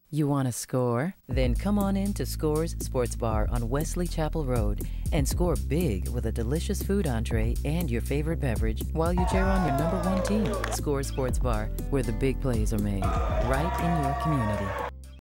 You want to score? Then come on in to Scores Sports Bar on Wesley Chapel Road and score big with a delicious food entree and your favorite beverage while you cheer on your number one team. Scores Sports Bar, where the big plays are made, right in your community.